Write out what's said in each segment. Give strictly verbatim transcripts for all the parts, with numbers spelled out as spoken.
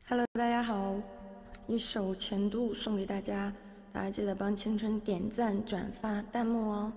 Hello， 大家好，一首《前度》送给大家，大家记得帮青春点赞、转发、弹幕哦。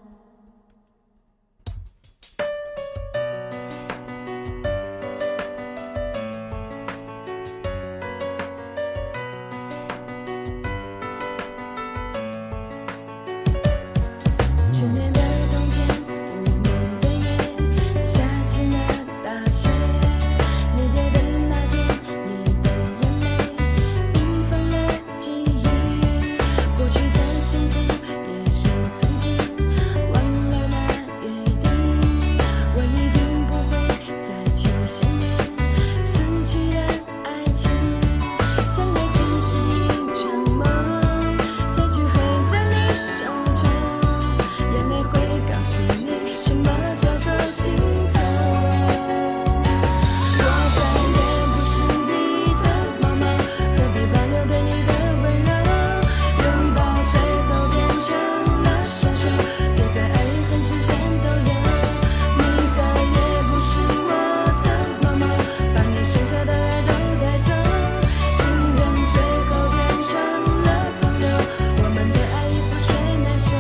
去年的冬天，无眠的夜，下起了大雪。离别的那天，你的眼泪缤纷了记忆。过去再幸福，也是曾经。忘了那约定，我一定不会再去想念死去的爱情。相爱只是一场梦，结局会在你手中。眼泪会告诉你什么叫做心痛。我再也不是你的毛毛，何必保留对你的温柔？拥抱最后变成了奢求，别在爱与恨之间逗留。你再也不是我的毛毛，把你剩下的爱都带走。情人最后变成了朋友，我们的爱已覆水难收。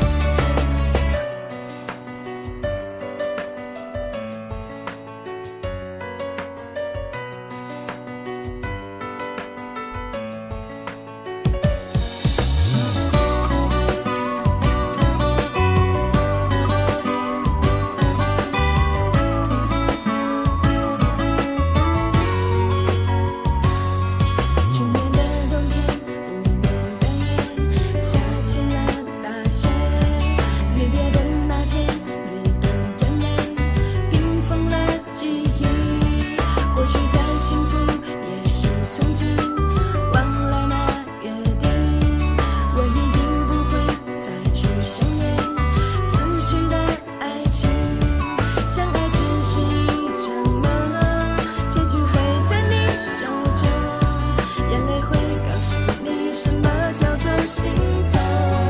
去年的冬天，无眠的夜，下起了大雪。离别的那天，你的眼泪缤纷了记忆。过去再幸福，也是曾经。忘了那约定，我一定不会再去想念死去的爱情。相爱只是一场梦，结局会在你手中。眼泪会告诉你什么叫做心痛。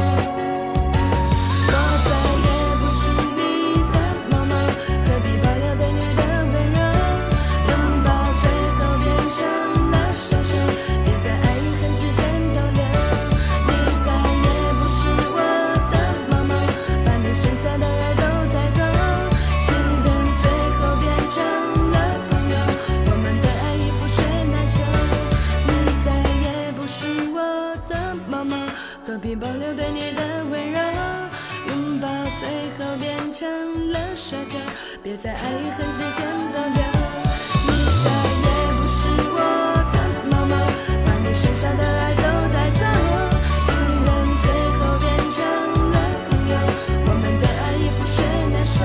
我再也不是你的毛毛，何必保留对你的温柔？拥抱最后变成了奢求，别在爱与恨之间逗留。你再也不是我的毛毛，把你剩下的爱都带走。情人最后变成了朋友，我们的爱已覆水难收。你再也不是我的毛毛，何必保留对你的温柔？拥抱最后变成了奢求，别在爱与恨之间逗留。你再也不是我的毛毛，把你剩下的爱都带走。情人最后变成了朋友，我们的爱已覆水难收。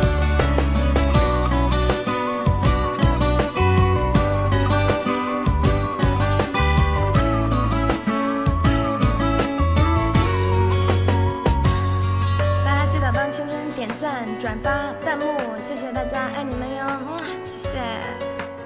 大家记得帮青春点赞、转发、弹幕，谢谢大家，爱你们哟，嗯，谢谢。